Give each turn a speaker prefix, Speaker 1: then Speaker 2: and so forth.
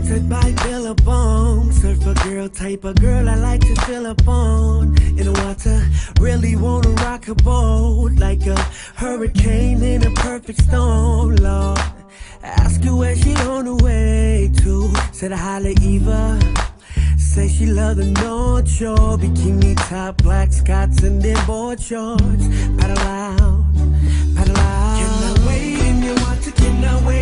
Speaker 1: sponsored by Billabong. Surfer girl, type of girl I like to fill up on. In the water, really wanna rock a boat like a hurricane in a perfect storm, Lord. Ask her where she on the way to. Said I holla Eva. Say she love the North Shore. Bikini top, black Scots and then board shorts. Paddle out, paddle out. Cannot wait in your water, cannot wait.